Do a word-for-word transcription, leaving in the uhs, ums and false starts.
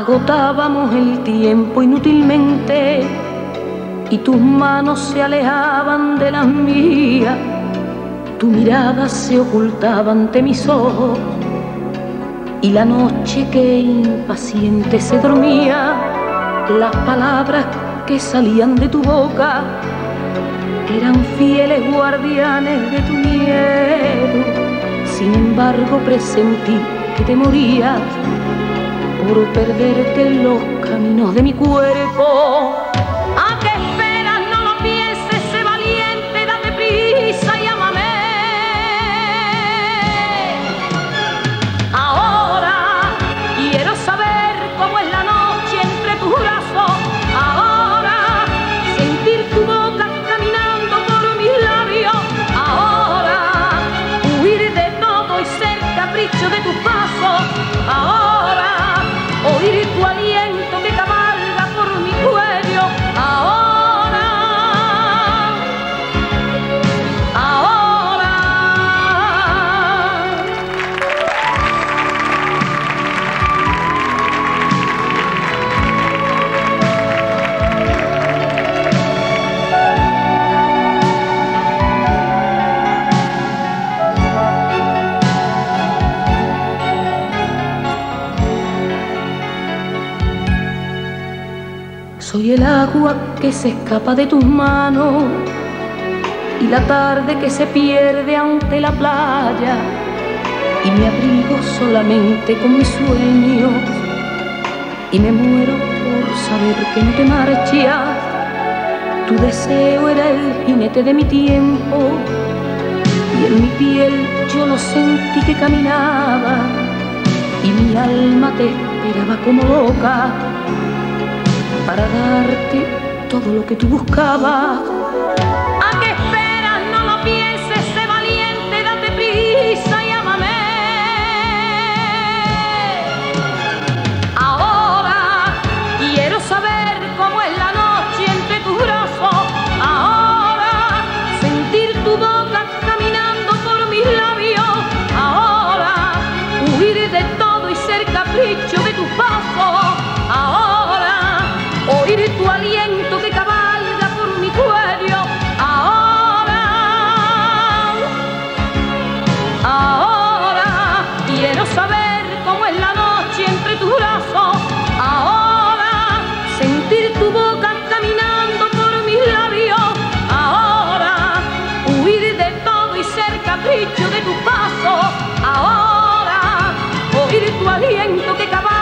agotábamos el tiempo inútilmente y tus manos se alejaban de las mías, tu mirada se ocultaba ante mis ojos y la noche que impaciente se dormía, las palabras que salían de tu boca eran fieles guardianes de tu miedo. Sin embargo presentí que te morías por perderte en los caminos de mi cuerpo. ¿A qué esperas? No lo pienses, sé valiente, date prisa y ámame. Ahora quiero saber cómo es la noche entre tus brazos. Ahora sentir tu boca caminando por mis labios. Ahora huir de todo y ser capricho de tus pasos. Ahora oír tu aliento que cabalga por mi cuello. Ahora, ahora. Soy el agua que se escapa de tus manos y la tarde que se pierde ante la playa, y me abrigo solamente con mis sueños y me muero por saber que no te marchas. Tu deseo era el jinete de mi tiempo y en mi piel yo lo sentí que caminaba y mi alma te esperaba como loca para darte todo lo que tú buscabas. ¿A qué esperas? No lo pienses, sé valiente, date prisa y ámame. Ahora quiero saber cómo es la noche entre tus brazos. Ahora sentir tu boca caminando por mis labios. Ahora huir de todo y ser capricho de tus pasos. Ahora oír tu aliento que cabalga por mi cuello. Ahora, ahora quiero saber cómo es la noche entre tus brazos. Ahora sentir tu boca caminando por mis labios. Ahora huir de todo y ser capricho de tus pasos. Ahora oír tu aliento que cabalga